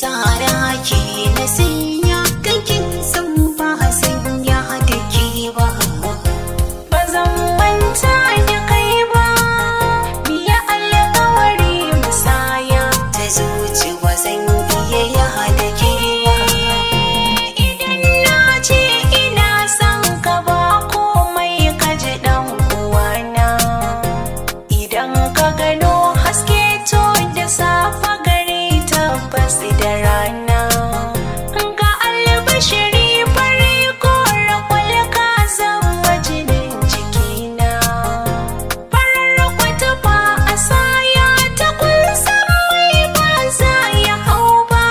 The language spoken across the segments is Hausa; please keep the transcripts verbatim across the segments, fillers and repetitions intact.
saraki na sanya kakin san ba sanya da ke ba. Ba zan manta da kai ba, biya alƙawari musaya ta zuci ba zan iya ya da ke ba. Idan na ce ina son ka ba komai ka ji ɗan uwana, idan ka gano haske to da safa gare tabbas da rana. Ga albashiri fari ko rakwal ka zama jinin jikina, farar kwata ba a saya ta kunsa mai ba za ya hau ba.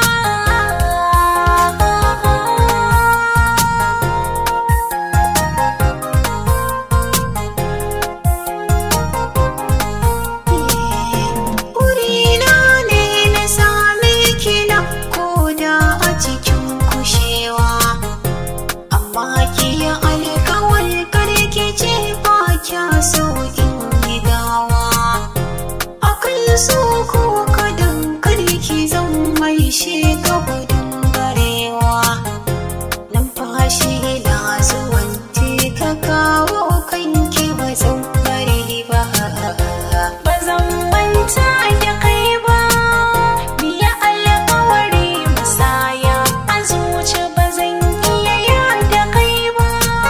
Wurina ne na same ki na koda a cikin kushewa, amma ki yi alkawar karki ce ba kya so in yi dawa. Akan so ko kadan karki zan mai sheka gudun barewa, numfashi na zuwan ka kawo kanki ba zan bari ba. Ba zan manta da kai ba, biya alƙawari musaya a zuci ba zan iya ya da kai ba.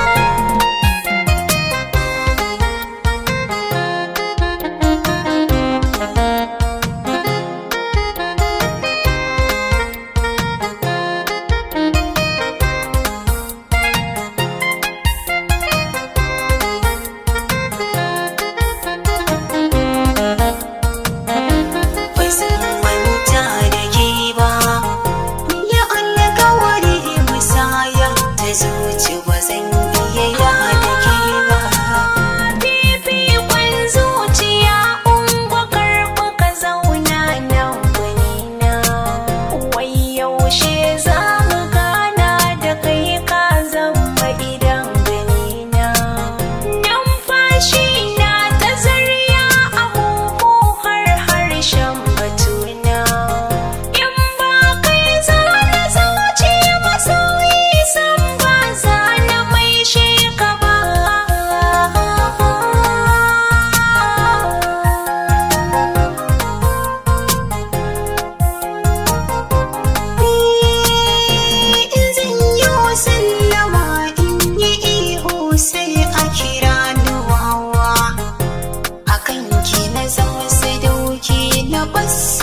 Ba zan manta da ke ba, biya alƙawari musaya ta zuci ba zan iya ya da ke ba. Fifikon zuciya ungwa karɓi ka zauna nan gwanina, wai yaushe za mu gana da kai ka zama idan ganina. Numfashi na ta zarya a huhu har harshen batuna, in ba kai za na zauce masoyi san ba za na mai sheka ba. In zan yi sallama in yi ihu sai a kira ni wawa, akan ki na zama sadauki na bas